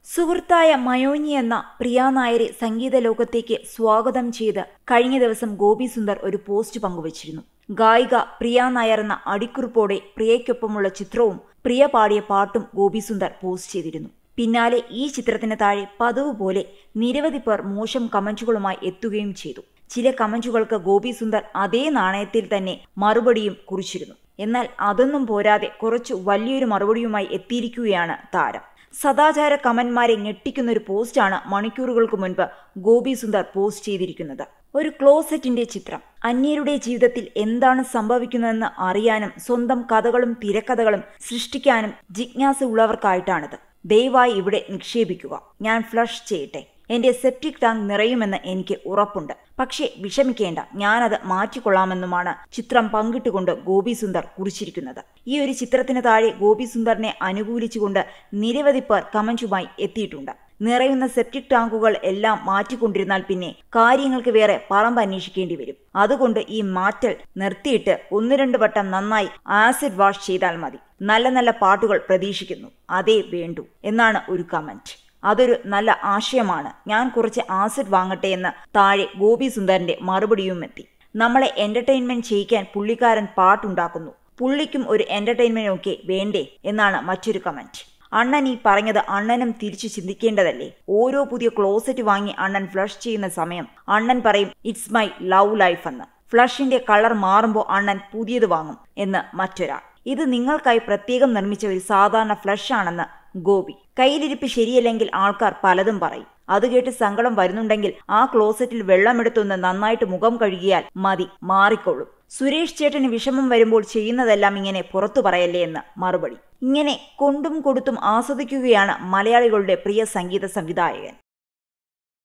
സുഹൃത്തായ മയോനി എന്ന പ്രിയ നായരെ സംഗീത ലോകത്തേക്ക് സ്വാഗതം ചെയ്ത് കഴിഞ്ഞ ദിവസം ഗോപി സുന്ദർ ഒരു പോസ്റ്റ് പങ്കുവച്ചിരുന്നു. ഗായിക പ്രിയ നായർ എന്ന അടിക്കുറിപ്പോടെ പ്രിയയ്ക്കൊപ്പമുള്ള ചിത്രവും പ്രിയ പാടിയ പാട്ടും ഗോപി സുന്ദർ പോസ്റ്റ് ചെയ്തിരുന്നു. പിന്നാലെ ഈ ചിത്രത്തിന് താഴെ പതിവ് പോലെ നിരവധി പേർ മോശം കമന്റുകളുമായി എത്തുകയും ചെയ്തു. ചില കമന്റുകൾക്ക് ഗോപി സുന്ദർ അതേ നാണയത്തിൽ തന്നെ മറുപടിയും കുറിച്ചിരുന്നു. എന്നാൽ അതൊന്നും പോരാതെ കുറച്ചു വലിയൊരു മറുപടിയുമായി എത്തിയിരിക്കുകയാണ് താരം. സദാചാര കമന്റ്മാരെ ഞെട്ടിക്കുന്നൊരു പോസ്റ്റാണ് മണിക്കൂറുകൾക്ക് മുൻപ് ഗോപി സുന്ദർ പോസ്റ്റ് ചെയ്തിരിക്കുന്നത്. ഒരു ക്ലോസറ്റിന്റെ ചിത്രം. അന്യരുടെ ജീവിതത്തിൽ എന്താണ് സംഭവിക്കുന്നതെന്ന് അറിയാനും സ്വന്തം കഥകളും തിരക്കഥകളും സൃഷ്ടിക്കാനും ജിജ്ഞാസ ഉള്ളവർക്കായിട്ടാണിത്. ദയവായി ഇവിടെ നിക്ഷേപിക്കുക. ഞാൻ ഫ്ലഷ് ചെയ്യട്ടെ. എന്റെ സെപ്റ്റിക് ടാങ്ക് നിറയുമെന്ന് എനിക്ക് ഉറപ്പുണ്ട്. പക്ഷേ വിഷമിക്കേണ്ട, ഞാനത് മാറ്റിക്കൊള്ളാമെന്നുമാണ് ചിത്രം പങ്കിട്ടുകൊണ്ട് ഗോപി സുന്ദർ കുറിച്ചിരിക്കുന്നത്. ഈ ഒരു ചിത്രത്തിന് താഴെ ഗോപി സുന്ദറിനെ അനുകൂലിച്ചുകൊണ്ട് നിരവധി പേർ കമന്റുമായി എത്തിയിട്ടുണ്ട്. നിറയുന്ന സെപ്റ്റിക് ടാങ്കുകൾ എല്ലാം മാറ്റിക്കൊണ്ടിരുന്നാൽ പിന്നെ കാര്യങ്ങൾക്ക് വേറെ പറമ്പ് അന്വേഷിക്കേണ്ടി വരും. അതുകൊണ്ട് ഈ മാറ്റൽ നിർത്തിയിട്ട് 1-2 വട്ടം നന്നായി ആസിഡ് വാഷ് ചെയ്താൽ മതി. നല്ല നല്ല പാട്ടുകൾ പ്രതീക്ഷിക്കുന്നു. അതേ വേണ്ടു എന്നാണ് ഒരു കമന്റ്. അതൊരു നല്ല ആശയമാണ്. ഞാൻ കുറച്ച് ആസിഡ് വാങ്ങട്ടെ എന്ന് താഴെ ഗോപി സുന്ദറിന്റെ മറുപടിയും എത്തി. നമ്മളെ എന്റർടൈൻമെന്റ് ചെയ്യിക്കാൻ പുള്ളിക്കാരൻ പാട്ടുണ്ടാക്കുന്നു. പുള്ളിക്കും ഒരു എന്റർടൈൻമെന്റ് ഒക്കെ വേണ്ടേ എന്നാണ് മറ്റൊരു കമന്റ്. അണ്ണൻ ഈ പറഞ്ഞത് അണ്ണനും തിരിച്ചു ചിന്തിക്കേണ്ടതല്ലേ? ഓരോ പുതിയ ക്ലോസറ്റ് വാങ്ങി അണ്ണൻ ഫ്ലഷ് ചെയ്യുന്ന സമയം അണ്ണൻ പറയും ഇറ്റ്സ് മൈ ലവ് ലൈഫ് എന്ന്. ഫ്ലഷിന്റെ കളർ മാറുമ്പോൾ അണ്ണൻ പുതിയത് വാങ്ങും എന്ന് മറ്റൊരാൾ. ഇത് നിങ്ങൾക്കായി പ്രത്യേകം നിർമ്മിച്ച ഒരു സാധാരണ ഫ്ലഷ് ആണെന്ന് ഗോപി. കയ്യിലിരിപ്പ് ശരിയല്ലെങ്കിൽ ആൾക്കാർ പലതും പറയും. അത് കേട്ട് സങ്കടം വരുന്നുണ്ടെങ്കിൽ ആ ക്ലോസറ്റിൽ വെള്ളമെടുത്തൊന്ന് നന്നായിട്ട് മുഖം കഴുകിയാൽ മതി, മാറിക്കൊള്ളും. സുരേഷ് ചേട്ടന് വിഷമം വരുമ്പോൾ ചെയ്യുന്നതെല്ലാം ഇങ്ങനെ പുറത്തു പറയല്ലേ എന്ന് മറുപടി. ഇങ്ങനെ കൊണ്ടും കൊടുത്തും ആസ്വദിക്കുകയാണ് മലയാളികളുടെ പ്രിയ സംഗീത സംവിധായകൻ.